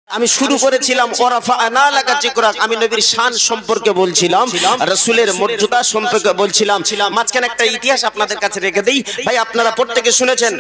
আমি শুরু করেছিলাম ওরাফা'না লাকা যিকরাক, আমি নবীর শান সম্পর্কে বলছিলাম, রাসূলের মর্যাদা সম্পর্কে বলছিলাম। মাঝখানে একটা ইতিহাস আপনাদের কাছে রেখে দেই ভাই, আপনারা প্রত্যেকে শুনেছেন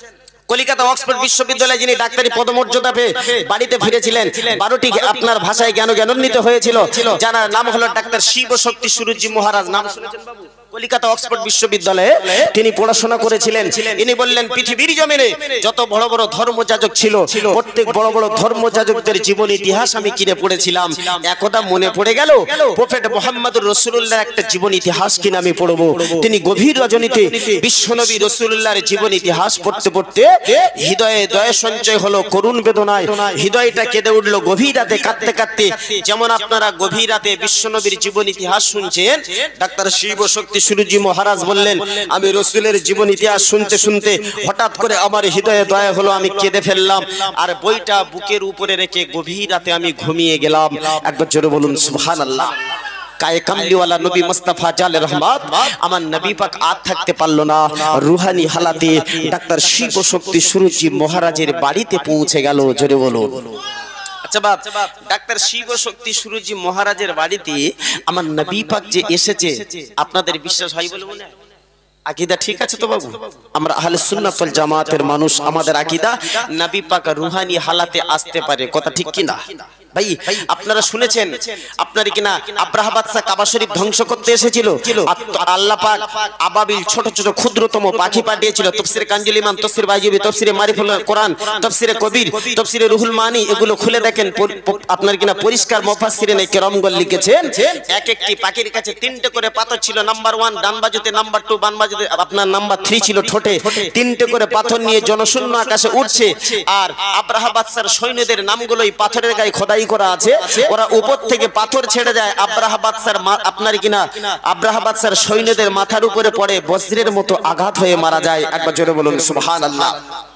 কলকাতা অক্সফোর্ড বিশ্ববিদ্যালয়ে যিনি ডাক্তারি পদমর্যাদা পেয়ে বাড়িতে ফিরেছিলেন, 12টি আপনার ভাষায় জ্ঞানান্বিত হয়েছিল, যার নাম হলো ডাক্তার শিব শক্তি সুরজি মহারাজ। নাম শুনেছেন বাবু? কলকাতা অক্সফোর্ড বিশ্ববিদ্যালয়ে তিনি পড়াশোনা করেছিলেন। ইনি বললেন পৃথিবীর জমিনে যত বড় বড় ধর্মযাজক ছিল, প্রত্যেক বড় বড় ধর্মযাজকদের জীবন ইতিহাস আমি কিনে পড়েছিলাম। একদা মনে পড়ে গেল প্রফেট মুহাম্মদুর রাসূলুল্লাহর একটা জীবন ইতিহাস কিনে আমি পড়ব। তিনি গভীর রজনীতে বিশ্বনবী রাসূলুল্লাহর জীবন ইতিহাস পড়তে পড়তে হৃদয়ে দয়া সঞ্চয় হলো, করুণ বেদনায় হৃদয়টা কেঁদে উঠলো। গভীর রাতে কাঁদতে কাঁদতে, যেমন আপনারা গভীর রাতে বিশ্বনবীর জীবন ইতিহাস শুনছেন, ডাক্তার শিব শক্তি সুরজি মহারাজ বললেন আমি রাসূলের জীবন ইতিহাস শুনতে শুনতে হঠাৎ করে আমার হৃদয়ে দয়া হলো, আমি কেঁদে ফেললাম, আর বইটা বুকের উপরে রেখে গভীর রাতে আমি ঘুমিয়ে গেলাম। একবার জোরে বলুন সুবহানাল্লাহ। কায়ে কামলিওয়ালা নবী মুস্তাফা জালে রহমত আমার নবী পাক আর থাকতে পারলো না, রুহানি হালাতে ডাক্তার শিব শক্তি সুরজি মহারাজের বাড়িতে পৌঁছে গেল। জোরে বলুন। আচ্ছা বাপ, ডাক্তার শিব শক্তি সুরজি মহারাজের বাড়িতে আমার নবী পাক যে এসেছে, আপনাদের বিশ্বাস হয় বলে মনে হয়? আকীদা ঠিক আছে তো বাবু? আমরা আহলে সুন্নাত ওয়াল জামাতের মানুষ, আমাদের আকীদা নবী পাক রুহানি হালাতে আসতে পারে, কথা ঠিক কি না ভাই? আপনারা শুনেছেন আপনার কিনা আব্রাহা বাদশা কাবা শরীফ ধ্বংস করতে এসেছিল, আল্লাহ পাক আবাবিল ছোট ছোট ক্ষুদ্রতম পাখি পাঠিয়েছিল। তাফসীরে কানজুল ইমান, তাফসীর বাইজিবি, তাফসীরে মারিফুল কোরআন, তাফসীরে কবির, তাফসীরে রুহুল মানি, এগুলো খুলে দেখেন আপনার কিনা পরিষ্কার মুফাসসিরিনে কেরামগণ লিখেছেন এক একটি পাখির কাছে 3টে করে পাথর ছিল। নাম্বার 1 ডান বাজুতে, নাম্বার 2 বাম বাজুতে, আপনার নাম্বার 3 ছিল ঠোঁটে। 3টে করে পাথর নিয়ে জনশূন্য আকাশে উঠছে, আর আব্রাহা বাদশার সৈন্যদের নামগুলো এই পাথরের গায়ে খোদাই করা আছে। ওরা উপর থেকে পাথর ছেড়ে যায়, আব্রাহা বাদশার আপনার কিনা আব্রাহা বাদশার সৈন্যদের মাথার উপরে পড়ে বজ্রের মতো আঘাত হয়ে মারা যায়। একবার জোরে বলুন সুবহানাল্লাহ।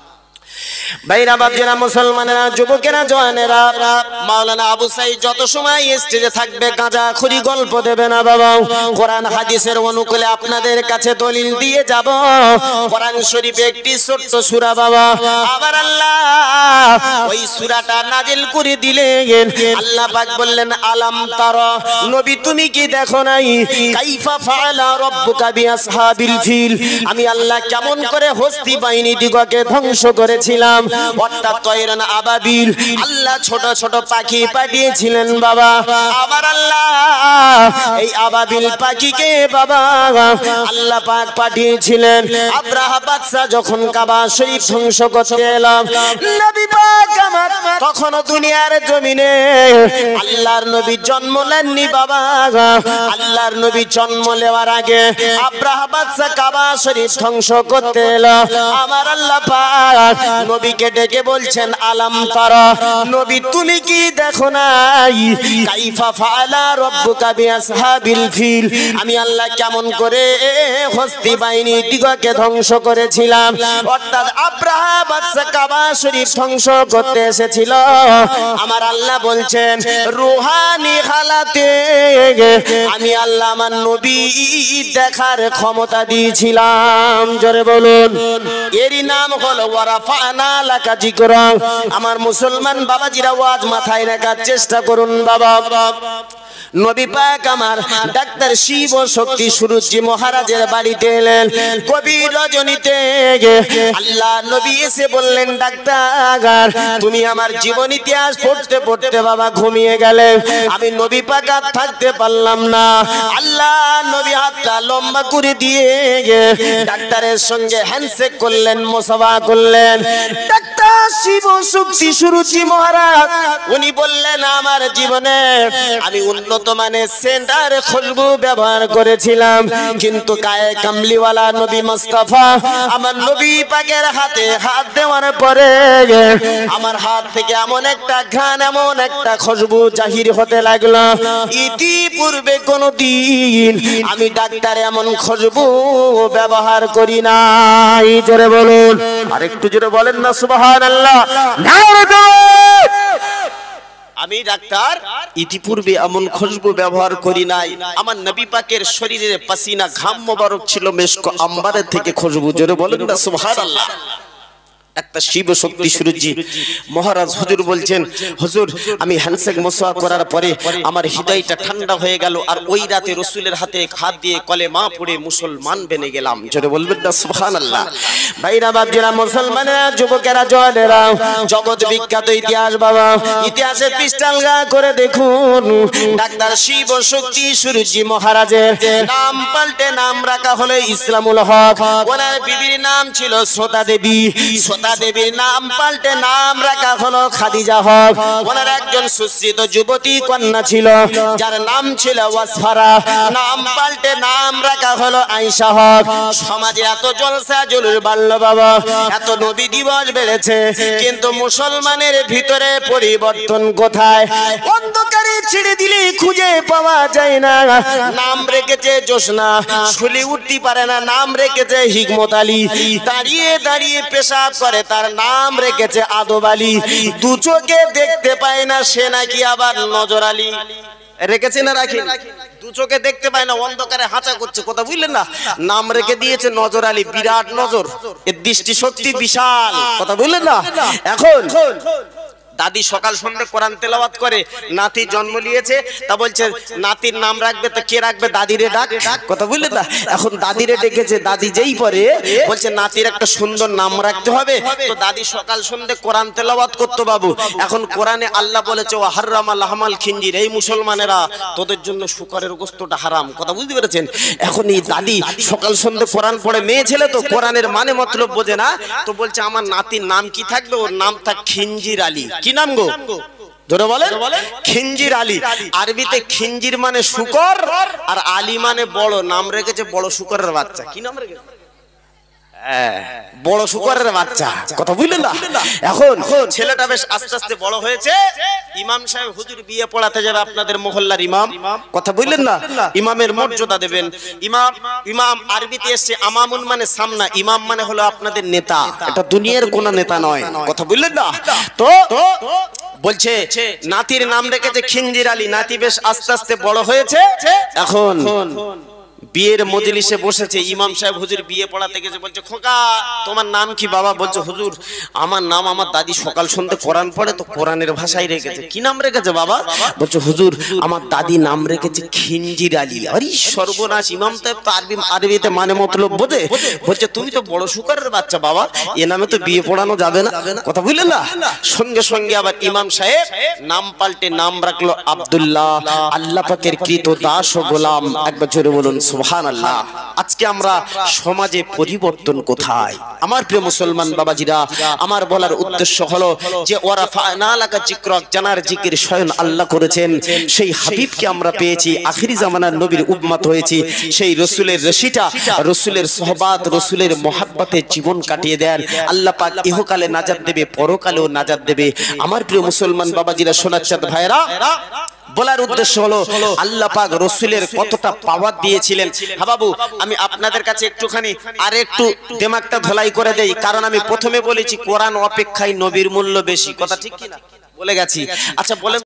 ভাইরা বাপজিরা, মুসলমানেরা, যুবকেরা, জওয়ানেরা, মাওলানা আবু সাঈদ যত সময় স্টেজে থাকবে গাঁজা খুরি গল্প দেবে না বাবা। কোরআন হাদিসের অনুকূলে আপনাদের কাছে দলিল দিয়ে যাব। কোরআন শরীফে একটি ছোট্ট সূরা বাবা, আবার আল্লাহ ওই সূরাটা নাজিল করে দিলেন। আল্লাহ পাক বললেন আলাম তারা, নবী তুমি কি দেখো নাই, কাইফা ফাআলা রাব্বুকা বিআসহাবিল ফিল, আমি আল্লাহ কেমন করে হস্তি বাহিনী দিগকে ধ্বংস করেছিলাম। অর্থাৎ তয়রান আবাবিল, আল্লাহ ছোট ছোট পাখি পাঠিয়েছিলেন বাবা। আবার আল্লাহ এই আবাবিল পাখিকে বাবা আল্লাহ পাক পাঠিয়েছিলেন আব্রাহা বাদশা যখন কাবা শরীফ ধ্বংস করতে এলো। নবী পাক আমার তখন দুনিয়ার জমিনে আল্লাহর নবী জন্ম নেননি বাবা। আল্লাহর নবী জন্ম নেওয়ার আগে আব্রাহা বাদশা কাবা শরীফ ধ্বংস করতে এলো। আমার আল্লাহ পাক নবীকে ডেকে বলছেন আলাম তারা, নবী তুমি কি দেখো নাই, কাইফা ফাআলা রাব্বুকা বিআসহাবিল ফিল, আমি আল্লাহ কেমন করে হস্তি বাহিনী দিগকে ধ্বংস করেছিলাম। অর্থাৎ আব্রাহা বাদশা কাবা শরীফ ধ্বংস করতে এসেছিল। আমার আল্লাহ বলছেন রুহানি হালাতে আমি আল্লাহ আমার নবী দেখার ক্ষমতা দিয়েছিলাম। জোরে বলুন। এরই নাম হলো ওয়ারাফা'না লাকা যিকরাক। আমার মুসলমান বাবাজিরা ওয়াজ মাথায় রাখার চেষ্টা করুন বাবা। নবী পাক আমার ডাক্তার শিব শক্তি সুরজি মহারাজের বাড়িতে এলেন গভীর রজনীতে। আল্লাহ নবী এসে বললেন ডাক্তার তুমি আমার জীবন ইতিহাস পড়তে পড়তে বাবা ঘুমিয়ে গেলে, আমি নবী পাক আর থাকতে পারলাম না। আল্লাহ নবী হাতটা লম্বা করে দিয়ে ডাক্তারের সঙ্গে হ্যান্ডশেক করলেন, মুসাফা করলেন। ডাক্তার শিব শক্তি সুরজি মহারাজ উনি বললেন আমার জীবনে আমি উন্নত মানে সেন্টার খুশবু ব্যবহার করেছিলাম, কিন্তু গায়ে কামলিওয়ালা নবী মুস্তাফা আমার নবী পাকের হাতে হাত দেওয়ার পরে আমার হাত থেকে এমন একটা ঘ্রাণ, এমন একটা খুশবু জাহির হতে লাগলো। ইতিপূর্বে কোনদিন আমি ডাক্তার এমন খুশবু ব্যবহার করি নাই। জোরে বলুন, আরেকটু জোরে বলেন না সুবহানাল্লাহ। আমি ডাক্তার ইতিপূর্বে এমন খুশবু ব্যবহার করি নাই। আমার নবী পাকের শরীরে পাসিনা ঘাম মোবারক ছিল মেশক আম্বারের থেকে খুশবু। জোরে বলেন না সুবহানাল্লাহ। একটা শিব শক্তি সুরজি মহারাজ হুজুর বলছেন, হুজুর আমি হ্যান্ডশেক মুসাফা করার পরে আমার হৃদয়টা ঠান্ডা হয়ে গেল, আর ওই রাতে রাসূলের হাতে হাত দিয়ে কলেমা পড়ে মুসলমান বনে গেলাম। জোরে বলবেন না সুবহানাল্লাহ। ভাইরা বাপজিরা, মুসলমানেরা, যুবকেরা, জওয়ানেরা, জগৎ বিখ্যাত ইতিহাস বাবা, ইতিহাসের পৃষ্ঠা আলগা করে দেখুন, ডাক্তার শিব শক্তি সুরজি মহারাজের নাম পাল্টে নাম রাখা হলো ইসলামুল হক। ওনার বিবির নাম ছিল শ্রোতা দেবী, শ্রোতা দেবীর নাম পাল্টে নাম রাখা হলো খাদিজা হক। ওনার একজন সুশ্রিত যুবতী কন্যা ছিল যার নাম ছিল ওয়াসফারা, নাম পাল্টে নাম রাখা হলো আয়েশা হক। সমাজে এত জলসা জুলুস বাড়লো বাবা, এত নবী দিবস বেড়েছে, কিন্তু মুসলমানের ভিতরে পরিবর্তন কোথায়? অন্ধকারে ছেড়ে দিলে খুঁজে পাওয়া যায় না। নাম রেখেছে জোসনা, শুলে উঠতে পারে না, নাম রেখেছে হিকমত আলী, দাঁড়িয়ে দাঁড়িয়ে পেশাব করে, তার নাম রেখেছে আদব আলী। দু চোখে দেখতে পায় না, সে নাকি আবার নজর আলী। রেখেছে না রাখি? দু চোখে দেখতে পায় না, অন্ধকারে হাঁচা করছে, কথা বুঝলেন না? নাম রেখে দিয়েছে নজর আলী, বিরাট নজর, এর দৃষ্টি শক্তি বিশাল, কথা বুঝলেন না? এখন দাদি সকাল সন্ধ্যা কোরআন তেলাওয়াত করে, নাতি জন্ম নিয়েছে, তা বলছে নাতির নাম রাখবে, তো কে রাখবে? দাদিরে ডাক, কথা বুঝলেন না? এখন দাদিরে ডেকেছে, দাদি যেই পরে বলছে নাতির একটা সুন্দর নাম রাখতে হবে, তো দাদি সকাল সন্ধ্যা কোরআন তেলাওয়াত করতো বাবু। এখন কোরআনে আল্লাহ বলেছে ও হারামা লাহমাল খিনজির, এই মুসলমানেরা তোদের জন্য শুকরের গোশতটা হারাম, কথা বুঝতে পেরেছেন? এখন এই দাদি সকাল সন্ধ্যা কোরআন পড়ে, মেয়ে ছেলে তো কোরআনের মানে মতলব বোঝে না, তো বলছে আমার নাতির নাম কি থাকবে? ওর নাম থাক খিনজির আলী। কি নাম গো? ধরে বলেন, খিনজির আলী। আরবিতে খিনজির মানে শুকর, আর আলী মানে বড়, নাম রেখেছে বড় শুকরের বাচ্চা। কি নাম রেখেছে? বড় শুকরের বাচ্চা, কথা বুঝলেন না? এখন ছেলেটা বেশ আস্তে আস্তে বড় হয়েছে, ইমাম সাহেব হুজুর বিয়ে পড়াতে যাবে আপনাদের মহল্লার ইমাম, কথা বুঝলেন না? ইমামের মর্যাদা দেবেন। ইমাম, ইমাম আরবিতে এসছে আমামুন মানে সামনা, ইমাম মানে হলো আপনাদের নেতা, এটা দুনিয়ার কোন নেতা নয়, কথা বুঝলেন না? তো বলছে নাতির নাম রেখেছে খিনজির আলী, নাতি বেশ আস্তে আস্তে বড় হয়েছে। এখন বিয়ের মজলিসে বসেছে, ইমাম সাহেব হুজুর বিয়ে পড়াতে গেছে, বলছে খোকা তোমার নাম কি বাবা? বলছে হুজুর আমার নাম, আমার দাদি সকাল সন্ধ্যে কোরআন পড়ে, তো কোরআনের ভাষায় রেখেছে। কি নাম রেখেছে বাবা? বলছে হুজুর আমার দাদি নাম রেখেছে খিনজির আলী। আরে সর্বনাশ, ইমাম সাহেব তো আরবিতে মানে মতলব বোঝে। বলছে তুমি তো বড় শুকরের বাচ্চা বাবা, এ নামে তো বিয়ে পড়ানো যাবে না, কথা বুঝলেন না? সঙ্গে সঙ্গে আবার ইমাম সাহেব নাম পাল্টে নাম রাখলো আব্দুল্লাহ, আল্লাহ পাকের কৃত দাস ও গোলাম। একবার জোরে বলুন সুবহানাল্লাহ। আজকে আমরা সমাজে পরিবর্তন কোথায়? আমার প্রিয় মুসলমান বাবাজিরা, আমার বলার উদ্দেশ্য হলো যে ওয়ারাফা'না লাকা যিকরাক, জানার জিকির স্বয়ং আল্লাহ করেছেন, সেই হাবিবকে আমরা পেয়েছি, আখিরি জামানার নবীর উম্মত হয়েছি, সেই রাসূলের রশিটা, রাসূলের সোহবাত, রাসূলের মহব্বতে জীবন কাটিয়ে দেন। আল্লাহ পাক ইহকালে নাজাত দেবে, পরকালেও নাজাত দেবে। আমার প্রিয় মুসলমান বাবাজিরা, সোনাচ্চাঁদ ভাইরা, বলার উদ্দেশ্য হলো আল্লাহ পাক রাসূলের কতটা পাওয়ার দিয়েছিলেন। হ্যাঁ বাবু, আমি আপনাদের কাছে একটুখানি আর একটু দিমাগটা ধলাই করে দেই, কারণ আমি প্রথমে বলেছি কোরআন অপেক্ষায় নবীর মূল্য বেশি, কথা ঠিক কি না? বলে গেছি। আচ্ছা বলেন